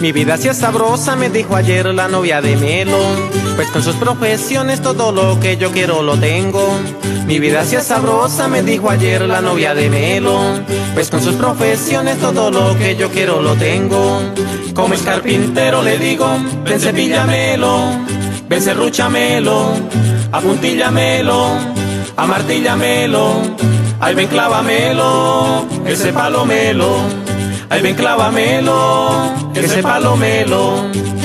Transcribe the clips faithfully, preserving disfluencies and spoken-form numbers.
Mi vida sí es sabrosa, me dijo ayer la novia de Melo, pues con sus profesiones todo lo que yo quiero lo tengo. Mi vida sí es sabrosa, me dijo ayer la novia de Melo, pues con sus profesiones todo lo que yo quiero lo tengo. Como es carpintero le digo, ven cepíllamelo, ven serrúchamelo, apuntíllamelo, amartíllamelo, ay ven clávamelo, ese palomelo, ay ven clávamelo, ese palomelo.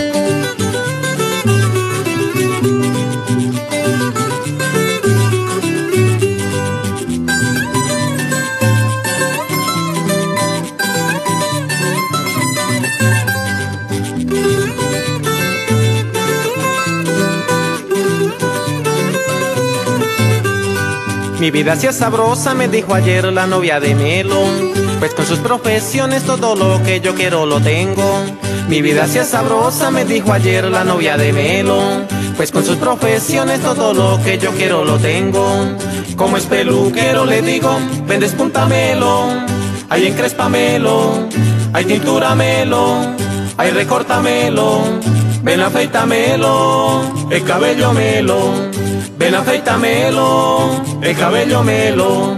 Mi vida sí es sabrosa, me dijo ayer la novia de Melo, pues con sus profesiones todo lo que yo quiero lo tengo. Mi vida sí es sabrosa, me dijo ayer la novia de Melo, pues con sus profesiones todo lo que yo quiero lo tengo. Como es peluquero le digo, ven despúntamelo, ay encréspamelo, ay tintúramelo, ay recórtamelo, ven afeitamelo, el cabello melo, ven afeitamelo, el cabello melo.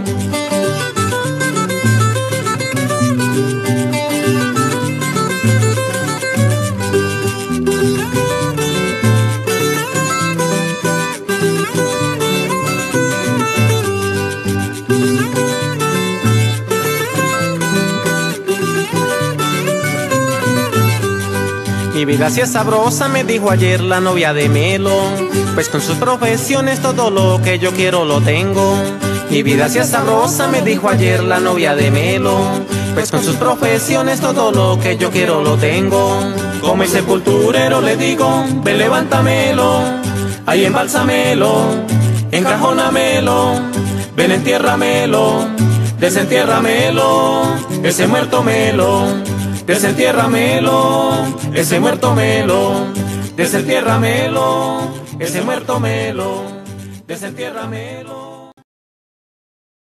Mi vida sí es sabrosa, me dijo ayer la novia de Melo, pues con sus profesiones todo lo que yo quiero lo tengo. Mi vida sí es sabrosa, me dijo ayer la novia de Melo, pues con sus profesiones todo lo que yo quiero lo tengo. Como el sepulturero le digo, ven levántamelo, ahí embálsamelo, encajónamelo, ven entiérramelo, desentiérramelo, ese muerto melo, desentiérramelo, ese muerto melo, desentiérramelo, ese muerto melo, desentiérramelo.